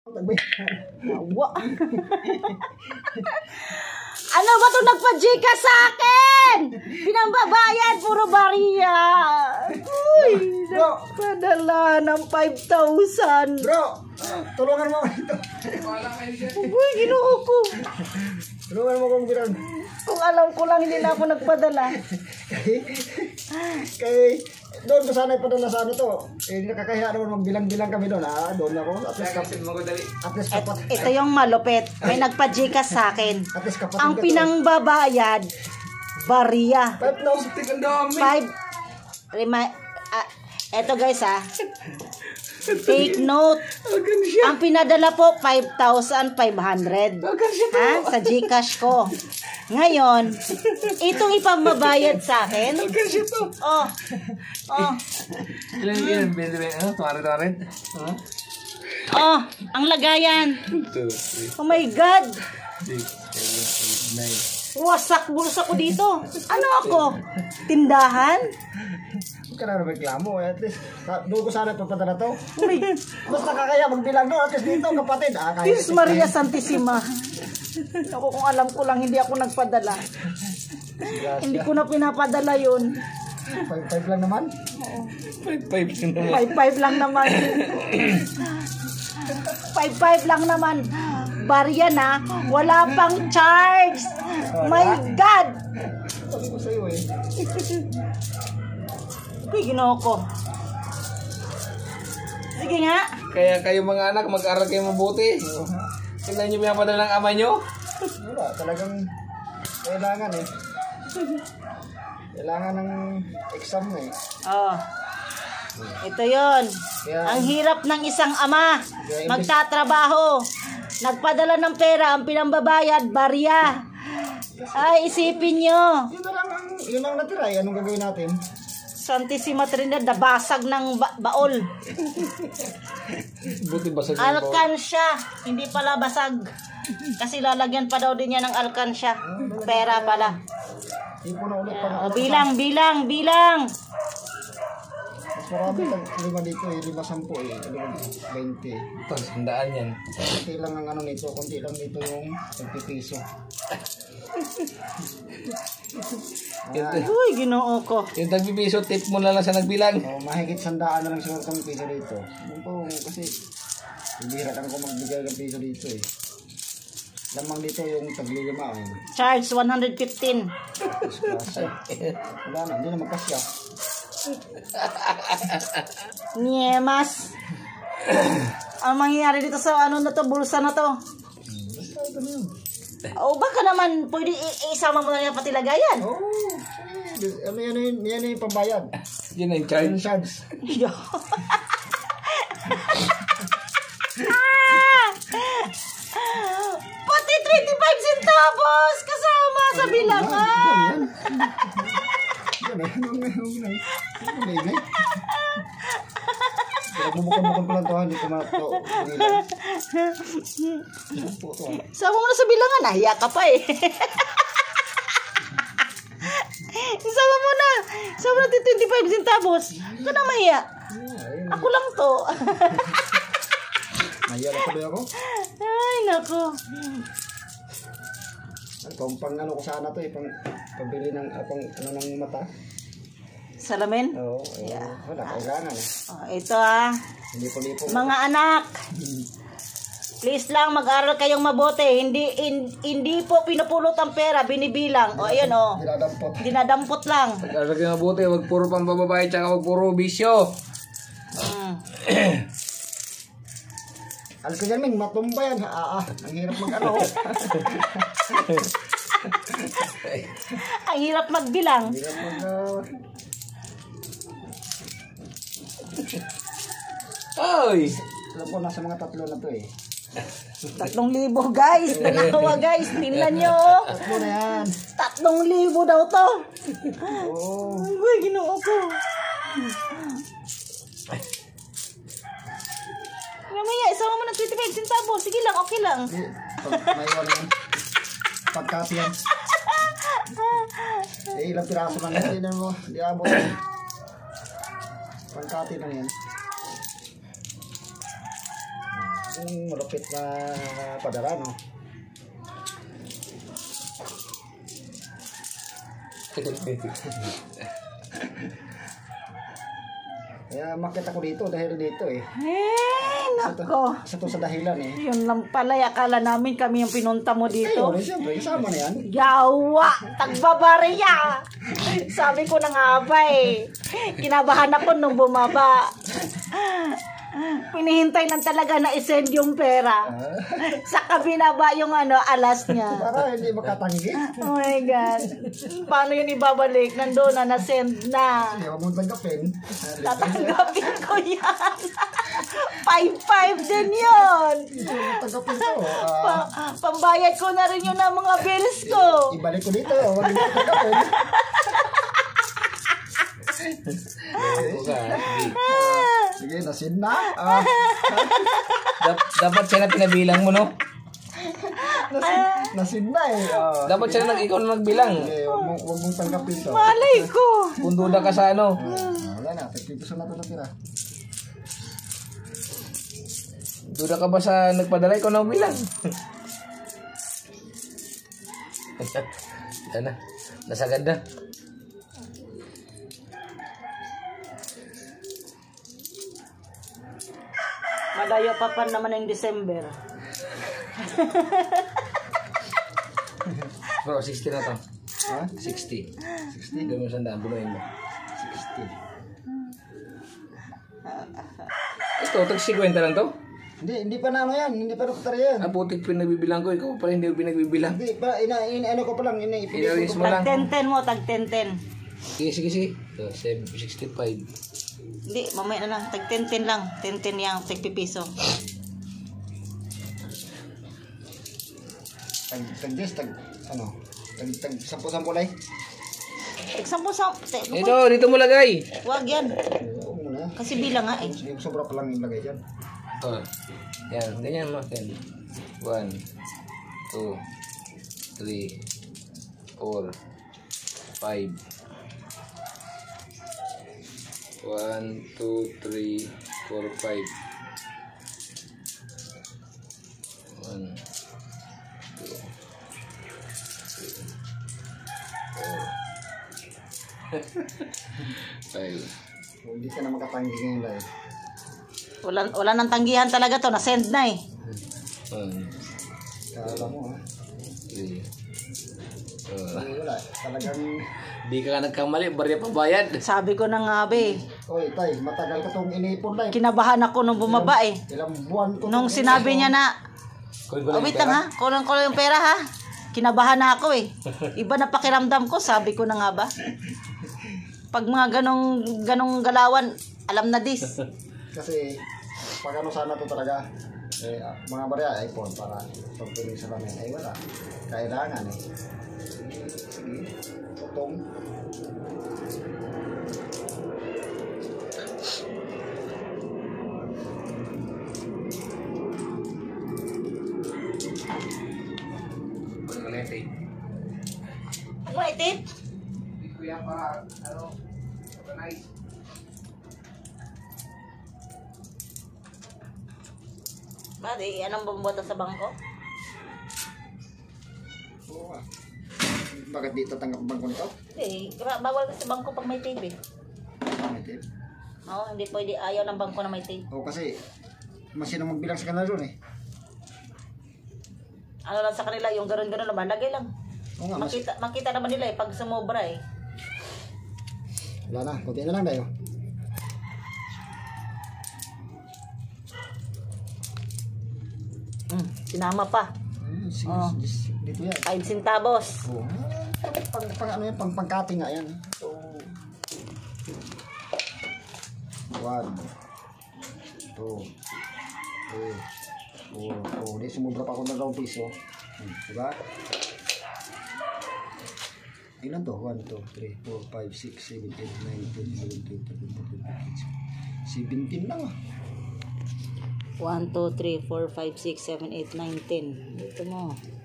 Awa. Ano ba ito nagpa-Gca sa akin? Pinambabayan, puro bariya. Uy, nagpadala ng 5,000. Bro, tulungan mo ako dito. Uy, ginoo ko. Tulungan mo kong bilang. Kung alam ko lang, hindi na ako nagpadala. Kay doon ko sana ipadala sa ano to. Eh, nakakahiya naman magbilang-bilang kami doon. Doon ako. At least kapat. Ito yung malupit. May nagpa-Gca sa akin. At least kapat. Ang pinangbabayad, bariya. 5,000 dami. 5. Eto guys take note. Ang pinadala po 5,500. Ha? Sa Gcash ko. Ngayon, itong ipagbabayad sa akin. Oh. Ilan, ano? Tumarit? Oh, ang lagayan. Oh my God. 6, 7, 8, 9. Wasak bulsa ko dito. Ano ako? Tindahan? Huwag ka na reklamo. At least, doon ko sana papadala to. Mas nakakaya magbilang doon. At least dito, kapatid. Tis Maria Santissima. Ako kung alam ko lang, hindi ako nagpadala. Hindi ko na pinapadala yun. 5,500 lang naman. 5,500 lang naman. 5,500 lang naman. Barya na, wala pang charge. My God! Sabi ko sa'yo eh. Uy, ginoo ko. Sige nga. Kaya kayo mga anak, mag-aral kayo mabuti. Tingnan nyo pinapadala ng ama nyo. Wala, talagang kailangan eh. Kailangan ng exam na eh. Oh. Ito yon. Ang hirap ng isang ama. Magtatrabaho. Nagpadala ng pera, ang pinambabayad, barya. Ay, isipin nyo. Yun ang natira eh. Anong gagawin natin? Santissima Trinidad, nabasag ng baol. Buti basag ng Alkansya. Hindi pala basag. Kasi lalagyan pa daw din niya ng alkansya. Pera pala. Ipo na ulit pa. Bilang. Mas marami tag 5 dito eh. 5-10 eh. 20. Tandaan yan. Kunti lang ang ano nito. Kunti lang dito yung 50 piso. Uy, ginoo ko. Yung tagbibiso, tip mo na lang sa nagbilang. Mahigit 100 na lang siguro kami piso dito. Yun po kasi bibihira lang ako magbigay ng piso dito eh. Lamang dito yung taglilima eh. Charge 115. Wala na, hindi na magkasya. Nyemas. Ang mangyayari dito sa ano na to, bulsa na to? O baka naman pwede isama mo na yung pati lagayan. Oo. Yan yung pambayad. Yun ang charge. Yung charge. Pati 25 centavos kasama sa bilangan. Bumukang pa lang to, hindi ko mato. Sama mo na sa bilangan, nahiya ka pa eh. Sama mo na 25 centavos. Ka na mahiya. Ako lang to. Nahiya lang sabi ako. Ay, nako. Pang ano ko sana to eh, pambili ng ano ng mata. Salamin? Oo, wala, kailangan eh. Ito Lipo-lipo. mga anak. Please lang mag-aral kayong mabuti. Hindi po pinupulot ang pera, binibilang. O ayun dinadampot lang. Mag-aral kayo mabuti, wag puro pambababae tsaka wag puro bisyo. Alam ko yan, matumba yan. Ang hirap mag-ano. Ang hirap magbilang. Ang hirap Oy! alam ko, nasa mga 3 na to eh. 3,000 guys. Nakawa guys. Tingnan nyo. 3 na yan. 3,000 daw to. Oo. Uy, ginoo ko. Mamaya, isama mo ng 25 centavos. Sige lang, okay lang. May ano yan. Pagkati yan. Ilang piraso lang yan. Hindi mo. Hindi abot. Pagkati lang yan. Yung malupit na padala, no? Kaya makit ako dito dahil dito eh. Nako. Isa to sa dahilan eh. Yun lang pala, akala namin kami yung pinunta mo dito. Ayun, siyempre, kasama na yan. Yawa! Tagbabariya! Sabi ko na nga ba eh. Kinabahan ako nung bumaba. Pinihintay lang talaga na isend yung pera. Saka binaba yung alas niya. Para hindi makatanggi. Oh my God. Paano yun ibabalik? Nandun na, na-send na. Hindi ako mong tanggapin. Tatanggapin ko yan. 5-5 din yun. Tanggapin ko. Pambayad ko na rin yun ng mga bills ko. Ibalik ko dito. Huwag mo tanggapin. Sige, nasin na. Dapat siya na pinabilang mo, no? Nasin na eh. Dapat siya na ikaw na nagbilang. Huwag mong tanggapin to. Malay ko. Kung duda ka sa ano. Wala na. Tagpipiso na ito na tira. Duda ka ba sa nagpadala? Ikaw na bilang. Yan na. Nasagad na. Malayo pa pa naman yung December. Bro, 60 na to. Ha? 60. 60? Gawin mo sandaan. Bunuin mo. 60. Ito, tag-50 lang to? Hindi pa na ano yan. Hindi pa nakatari yan. Ah, putik pinagbibilang ko. Ikaw pala hindi mo pinagbibilang. Hindi pa. Ano ko pa lang. Inalis mo lang. Tag 10-10 mo, tag 10-10. Sige. So, 65. Hindi, mamaya na lang. Tag 10-10 lang. 10-10 yung tagpipiso. Tag 10 kulay. Tag 10. Ito, dito mo lagay. Wag yan. Oo muna. Kasi bilang nga eh. Yung sobra pa lang ilagay dyan. Oh. Yan, ganyan mo. 1, 2, 3, 4, 5. 1, 2, 3, 4, 5. 1, 2, 3, 4, 5. Hindi ka na makatanggi ngayon live. Wala nang tanggihan talaga to. Na-send na eh. 1, Kala mo ha. 3. Wala. Talagang... Di ka nagkamali, barya pa bayad. Sabi ko na nga be. Oy, tay, matagal ka itong inipon live. Kinabahan ako nung bumaba eh. Ilang buwan ko. Nung sinabi niya na, wait lang ha, kulang ko yung pera ha. Kinabahan na ako eh. Iba na pakiramdam ko, sabi ko na nga ba. Pag mga ganong galawan, alam na dis. Kasi, pag ano sana to talaga, mga barya, iPhone para pagtuloy sa lamin. Ay wala. Kailangan eh. Sige. Tutong. Ano itin? Kuya para, organize. Badi, anong bumbuta sa bangko? Oo nga. Bakit di tatanggap ang bangko nito? Eh, bawal sa bangko pag may tape eh. Pangit eh. Oo, hindi pwede. Ayaw ng bangko na may tape. Oo kasi, masinong magbilang sa kanila doon eh. Ano lang sa kanila, yung gano'n-gano'n naman, lagay lang. Oo nga, Makita naman nila eh, pag sumobra eh. wala na, kunti na lang tayo. Sinama pa. Sige, Oh. dito yan. 5 centavos. Oo. Pang ano yan, pangkati nga yan. So, 1, 2, 3, 4. Oh, di sumubra pa ako ng 2 piso. Diba? Ilan to? 1, 2, 3, 4, 5, 6, 7, 8, 9, 10, 11, 12, 13, 14, 15, 17 lang ah. 1, 2, 3, 4, 5, 6, 7, 8, 9, 10. Ito mo.